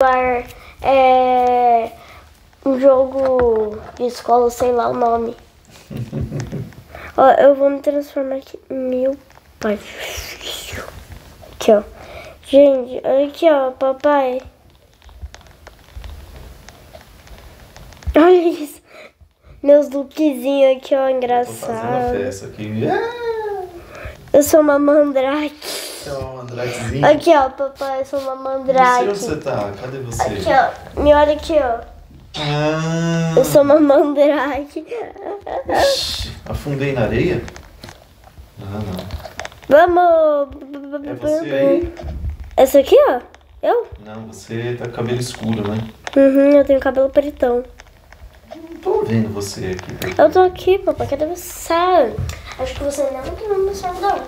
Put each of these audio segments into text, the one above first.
celular um jogo de escola, sei lá o nome. Ó, eu vou me transformar aqui. Meu pai. Aqui, ó. Gente, olha aqui, ó, papai. Olha isso. Meus lookzinhos aqui, ó, engraçado. Tô fazendo a festa aqui. Eu sou uma mandrake. Você é uma mandrakezinha? Aqui, ó, papai, eu sou uma mandrake. Não sei onde você tá. Cadê você? Aqui, ó. Me olha aqui, ó. Ah, Eu sou uma mandrake. afundei na areia? Ah, não. Vamos. É você aí? Essa aqui, ó? Eu? Não, você tá com cabelo escuro, né? Uhum, eu tenho cabelo pretão. Não tô vendo você aqui. Eu tô aqui, papai. Cadê você? Acho que você não tá no meu celular.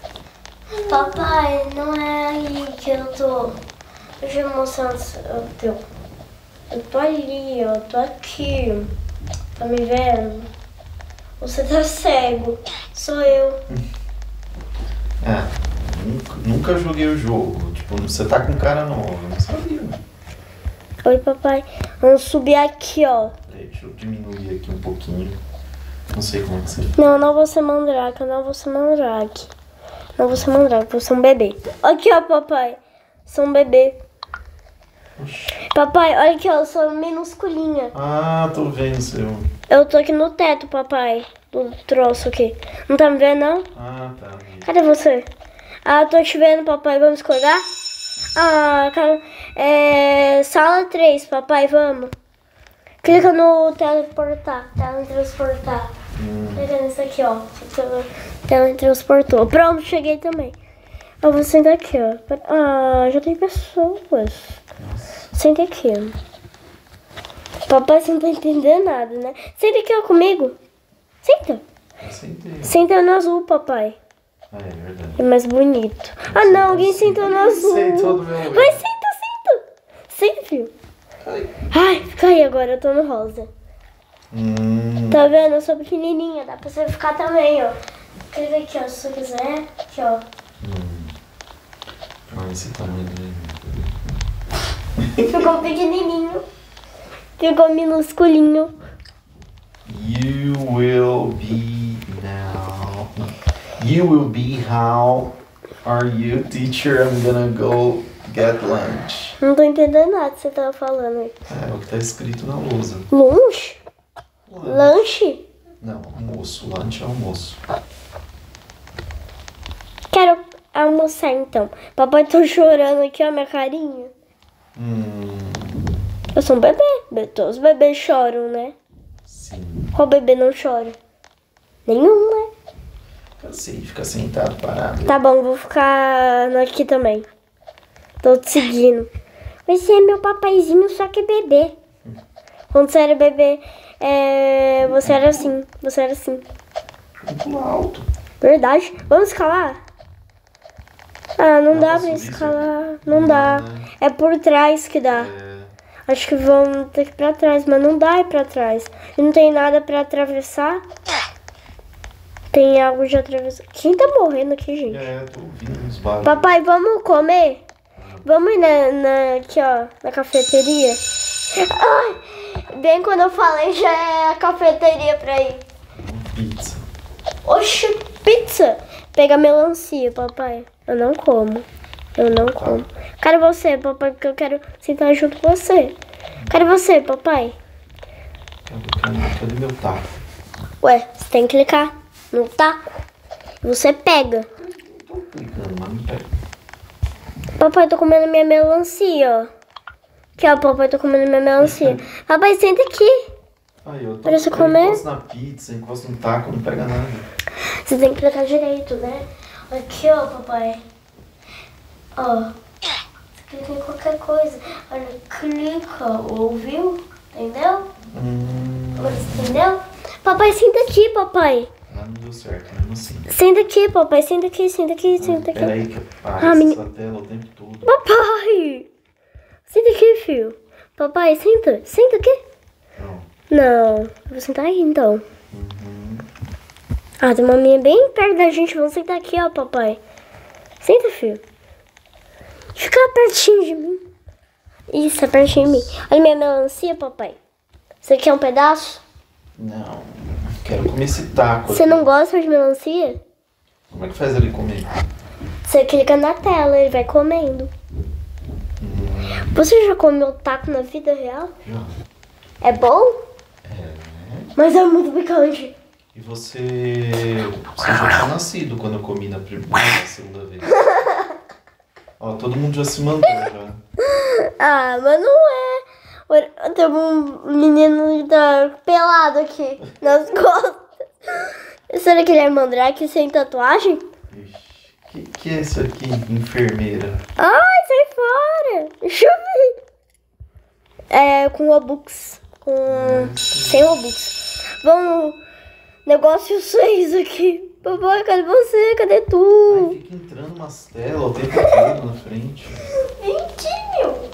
Papai, não é aí que eu tô. Deixa eu mostrar o teu. Eu tô ali, ó. Tô aqui. Tá me vendo? Você tá cego. Sou eu. Ah, nunca joguei o jogo. Tipo, você tá com cara nova, eu não sabia. Oi, papai. Vamos subir aqui, ó. Peraí, deixa eu diminuir aqui um pouquinho. Não sei como é que você faz. Não, não vou ser mandrake. Eu não vou ser mandrake. Não vou ser mandrake, vou ser um bebê. Aqui, ó, papai. Sou um bebê. Oxi. Papai, olha aqui, ó. Eu sou minusculinha. Ah, tô vendo seu. Eu tô aqui no teto, papai. Do troço aqui. Não tá me vendo, não? Ah, tá. Cadê você? Ah, eu tô te vendo, papai. Vamos escorregar? Ah, cara. Sala 3, papai. Vamos. Clica no teleportar. Teletransportar. Clica nisso aqui, ó. Teletransportou. Pronto, cheguei também. Eu vou sentar aqui, ó. Ah, já tem pessoas. Nossa. Senta aqui. Papai, você não tá entendendo nada, né? Senta aqui, ó, comigo. Senta. Eu sentei. Senta no azul, papai. Ah, é verdade. É mais bonito. Ah, não, alguém sentou no azul. Sentou no meu lugar. Vai, senta. Senta, filho. Ai. Ai, fica aí agora, eu tô no rosa. Tá vendo? Eu sou pequenininha, dá pra você ficar também, ó. Clica aqui, ó, se você quiser. Aqui, ó. Olha esse tamanho dele. Ficou pequenininho. Ficou minusculinho. You will be now. You will be how are you, teacher? I'm gonna go get lunch. Não tô entendendo nada que você tava falando aí. É o que tá escrito na lousa. Lanche? Lanche? Não, almoço. Lunch é almoço. Quero almoçar então. Papai, tô chorando aqui, ó, minha carinha. Eu sou um bebê. Todos os bebês choram, né? Sim. Qual bebê não chora? Nenhum, né? Cansei de ficar sentado, parado. Tá bom, vou ficar aqui também. Tô te seguindo. Você é meu papaizinho, só que bebê. Quando você era bebê, você era assim. Você era assim. Vamos pular alto. Verdade. Vamos escalar? Ah, não dá pra subir escalar. isso Não aqui? dá. Não, né? É por trás que dá. Acho que vamos ter que ir pra trás, mas não dá ir pra trás. E não tem nada pra atravessar. Tem algo de atravessar. Quem tá morrendo aqui, gente? Tô ouvindo uns barulhos. Papai, vamos comer? Vamos ir aqui, ó, na cafeteria? Ai, bem quando eu falei, já é a cafeteria pra ir. Pizza. Oxi, pizza. Pega melancia, papai. Eu não como. Eu não como. Quero você, papai, porque eu quero sentar junto com você. Quero você, papai. Cadê meu taco? Ué, você tem que clicar no taco. Você pega. Tô clicando, mas não pega. Papai, eu tô comendo minha melancia, ó. Aqui, ó, papai, tô comendo minha melancia. Papai, senta aqui. Aí, eu Pra você comer? encosto na pizza, encosto no taco, não pega nada. Você tem que clicar direito, né? Aqui, ó, papai. Ó. Você clica em qualquer coisa. Olha, clica, ouviu? Entendeu? Agora você entendeu? Papai, senta aqui, papai. Ah, não deu certo, mesmo assim. Senta aqui, papai. Senta aqui, senta aqui, senta aqui. Peraí que eu paro Ah, essa tela o tempo todo. Papai! Senta aqui, filho. Papai, senta. Senta aqui. Não, eu vou sentar aí, então. Ah, tem uma minha bem perto da gente. Vamos sentar aqui, ó, papai. Senta, filho. Fica pertinho de mim. Isso, é pertinho de mim. Olha minha melancia, papai. Você quer um pedaço? Não, quero comer esse taco Você aqui. não gosta de melancia? Como é que faz ele comer? Você clica na tela, ele vai comendo. Você já comeu taco na vida real? Já. É bom? É. Mas é muito picante. E você já tinha nascido quando eu comi na segunda vez. Ó, todo mundo já se mandou já. Ah, mas não é. Olha, tem um menino que tá pelado aqui nas costas. Será que ele é mandrake sem tatuagem? Ixi, que é isso aqui, enfermeira? Ai, sai fora! Deixa eu ver. É, com Robux. Sem Robux. Vamos. Negócio 6 aqui. Papai, cadê você? Cadê Ai, tu? fica entrando umas telas o tempo todo na frente. 20 mil.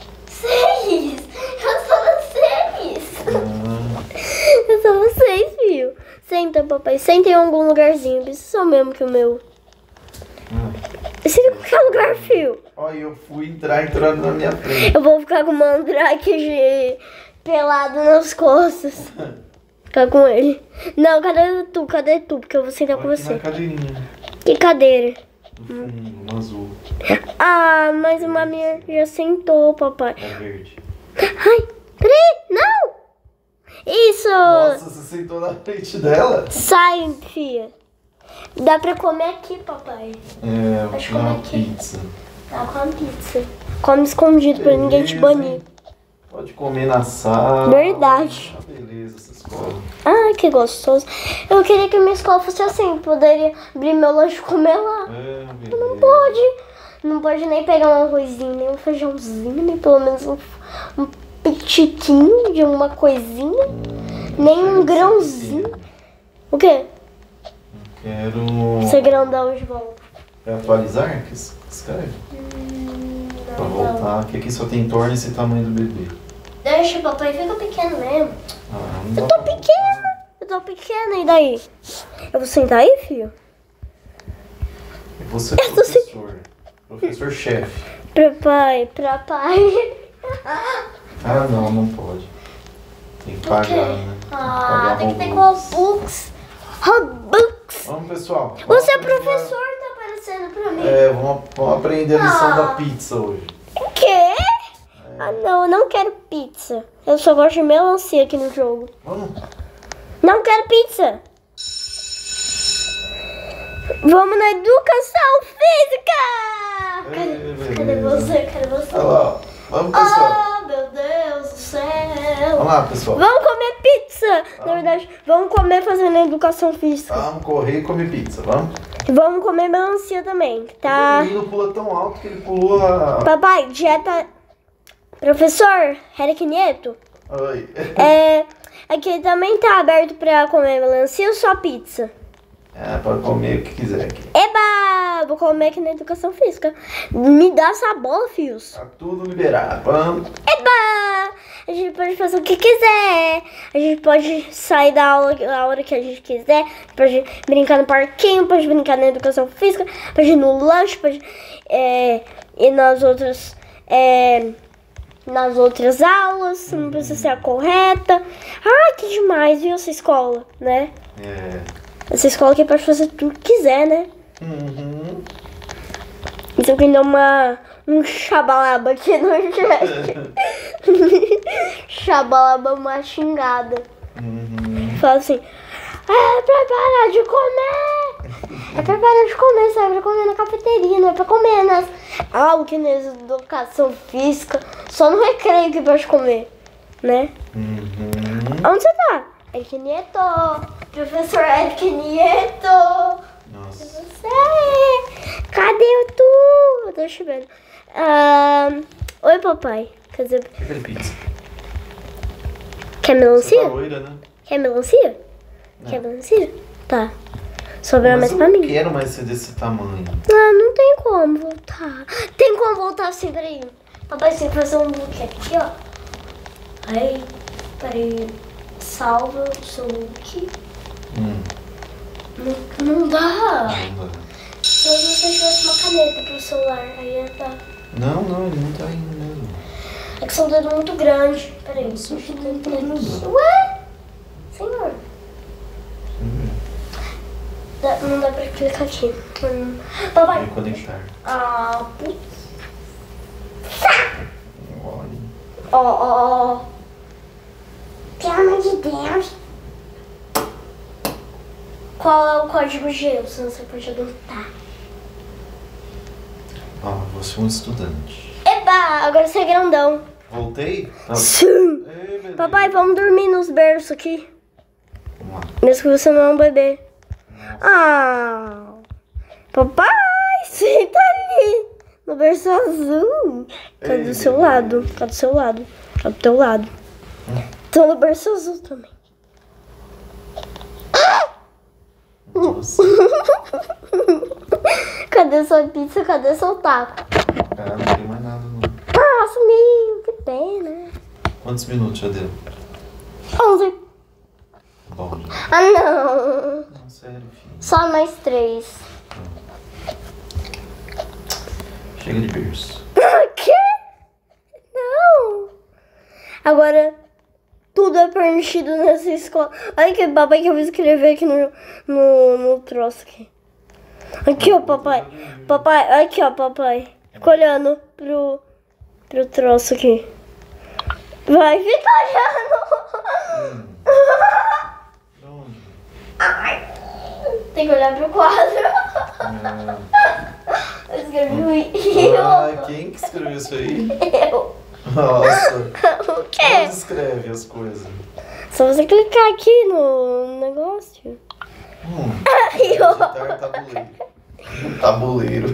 6. Eu sou no 6. Ah, Eu sou no 6, filho. Senta, papai. Senta em algum lugarzinho. Precisa mesmo que o meu. Senta em qualquer lugar, filho. Olha, eu fui entrando na minha frente. Eu vou ficar com o mandrake pelado nas costas. Ficar com ele. Não, cadê tu? Cadê tu? Porque eu vou sentar com Aqui você. na cadeirinha Que cadeira? do fundo, no azul. Ah, mas uma minha já sentou, papai. É verde. Ai, peraí, não! Isso! Nossa, você sentou na frente dela? Sai, filha. Dá pra comer aqui, papai. É, Acho que uma como é que- pizza. Dá com a pizza. Come escondido pra ninguém te Beleza, banir. hein? Pode comer na sala. Verdade. Ah, beleza, essa escola. Ah, que gostoso. Eu queria que minha escola fosse assim. Poderia abrir meu lanche e comer lá. É, Não beleza. pode. Não pode nem pegar um arrozinho, nem um feijãozinho, nem pelo menos um pitiquinho de uma coisinha. Nem um grãozinho. O quê? Quero. Ser grandão de volta. Quer atualizar? Que escreve? Pra voltar. Que aqui só tem torno esse tamanho do bebê. Deixa, papai, fica pequeno mesmo. Ah, não Eu dá tô pra pequena. Eu tô pequena, e daí? Eu vou sentar aí, filho? E você é professor. Professor-chefe. Papai, papai. Ah, não pode. Tem que pagar, né? Ah, tem que ter Robux. Robux. Robux. Vamos, pessoal. Você é Vamos aprender professor, tá aparecendo pra mim. É, vamos aprender a lição Ah. da pizza hoje. O quê? Ah, não, eu não quero pizza. Eu só gosto de melancia aqui no jogo. Vamos? Não quero pizza. Vamos na educação física. Cadê você? Cadê você? Olha lá, ó. Vamos, pessoal. Oh, meu Deus do céu. Vamos lá, pessoal. Vamos comer pizza. Na verdade, vamos comer fazendo educação física. Vamos correr e comer pizza, vamos? Vamos comer melancia também, O tá? menino pula tão alto que ele pulou a... Papai, dieta... Professor, Eric Nieto, Oi. aqui também tá aberto pra comer melancia ou só pizza? É, pode comer o que quiser aqui. Eba! Vou comer aqui na educação física. Me dá essa bola, fios. Tá tudo liberado, vamos. Eba! A gente pode fazer o que quiser. A gente pode sair da aula a hora que a gente quiser. Pode brincar no parquinho, pode brincar na educação física, pode ir no lanche, pode ir nas outras aulas. Não precisa ser a correta. Ah, que demais, viu, essa escola, né? É. Essa escola aqui pode fazer tudo que quiser, né? Uhum. Isso aqui deu um xabalaba aqui no chat. Xabalaba, uma xingada. Uhum. Fala assim, é pra parar de comer. É pra parar de comer, sabe? É pra comer na cafeteria, não é pra comer nas aulas, que na educação física. Só no recreio que pode comer, né? Uhum. Onde você tá? Eric Nieto. Professor Eric Nieto. Nossa. Você? Cadê tu? Eu tô chovendo. Oi, papai. Quer dizer, Que aquele pizza? quer Você melancia? tá loira, né? Quer melancia? Não. Quer melancia? Tá. Sobrar mais Mas pra eu não mim. quero mais ser desse tamanho. Ah, não tem como voltar. Tem como voltar assim, peraí. Papai, você tem que fazer um look aqui, ó. Aí, peraí. Salva o seu look. Não dá. Não dá. Se você tivesse uma caneta pro celular, aí ia dar. Não, ele não tá indo mesmo. que são dedos muito grandes. Peraí, deixa eu tentar aqui. Ué? Senhor. Não dá pra clicar aqui. Papai. Conectar. Ah, putz. Olha. Ó. Pelo amor de Deus. Qual é o código G? Você pode adotar. Você é um estudante. Eba, agora você é grandão. Voltei? Tá. Sim. Ei, Papai, vamos dormir nos berços aqui. Vamos lá. Mesmo que você não é um bebê. Ah. Papai, senta ali. No berço azul. Tá do seu lado. Tá do seu lado. Tá do teu lado. Tô no berço azul também. Nossa. Cadê sua pizza? Cadê seu taco? Cara, não tem mais nada não. Ah, sumiu. Que pena. Quantos minutos já deu? 11. Bom, já. Ah, não. Não, sério, filho. Só mais 3. Chega de berço. Que? Não. Agora, tudo é permitido nessa escola. Olha que papai que eu vou escrever aqui no troço aqui. Aqui, ó, papai. Papai, aqui, ó, papai. Fica olhando pro troço aqui. Vai, fica olhando. Onde? Ai, tem que olhar pro quadro. Eu escrevi Quem que escreveu isso aí? eu. Nossa. O quê? Onde escreve as coisas? Só você clicar aqui no negócio. Digitar tabuleiro. Tabuleiro.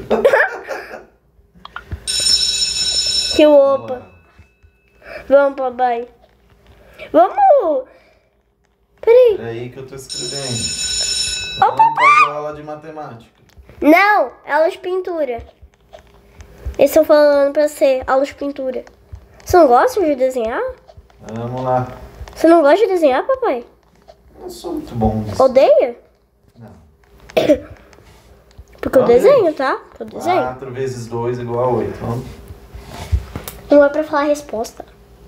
Que opa. Vamos, papai. Vamos. Peraí. Peraí que eu tô escrevendo. Vamos fazer aula de matemática. Não, aula de pintura. Eles estão falando pra ser aula de pintura. Você não gosta de desenhar? Vamos lá. Você não gosta de desenhar, papai? Não sou muito bom nisso. Odeia? Não. Porque eu Vamos, desenho, gente. tá? Eu desenho. 4 vezes 2 igual a 8. Vamos. Não é pra falar a resposta.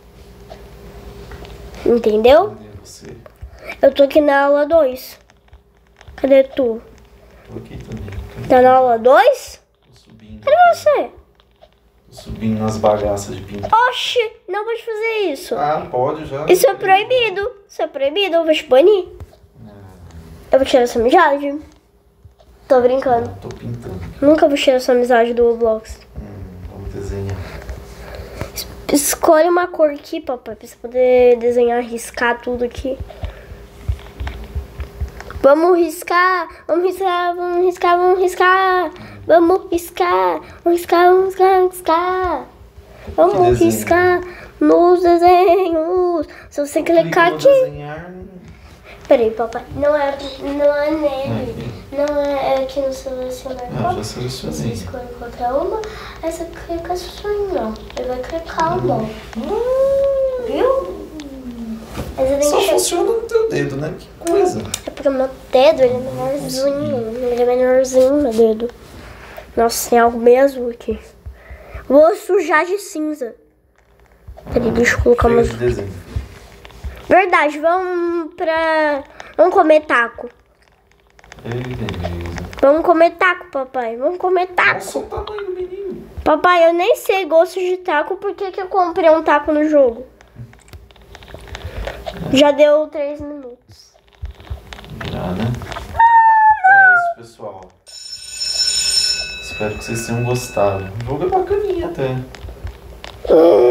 Entendeu? Cadê você? Eu tô aqui na aula 2. Cadê tu? Tô aqui também. Tá na aula 2? Tô subindo. Cadê você? Tô subindo nas bagaças de pintura. Oxi, não pode fazer isso. Ah, pode já. Isso é proibido. Isso é proibido, eu vou te banir. Eu vou tirar sua amizade. Tô brincando. Tô pintando. Nunca vou tirar sua amizade do Roblox. Vamos desenhar. Escolhe uma cor aqui, papai, pra você poder desenhar, riscar tudo aqui. Vamos riscar, vamos riscar, vamos riscar, vamos riscar. Vamos riscar, vamos riscar, vamos riscar, vamos riscar. Vamos desenho? riscar nos desenhos. Se você clicar Clica no aqui. desenhar. Peraí, papai. Não é nele. Não é aqui no selecionar. Ah, já Você selecionei. escolhe qualquer uma. Aí você clica assim, ó. Ele vai clicar o bom. Viu? Aí você tem Só que chegar. funciona no teu dedo, né? Que coisa. É porque o meu dedo ele é menorzinho. Ele é menorzinho, meu dedo. Nossa, tem algo bem azul aqui. Vou sujar de cinza. Peraí, deixa eu colocar Chega umas. de desenho. Verdade, vamos comer taco. Ei, beleza. Vamos comer taco, papai. Vamos comer taco. Nossa, o tamanho do menino. Papai, eu nem sei gosto de taco. Por que eu comprei um taco no jogo? Já deu 3 minutos. Já, né? Então é isso, pessoal. Espero que vocês tenham gostado. O jogo é bacaninha até.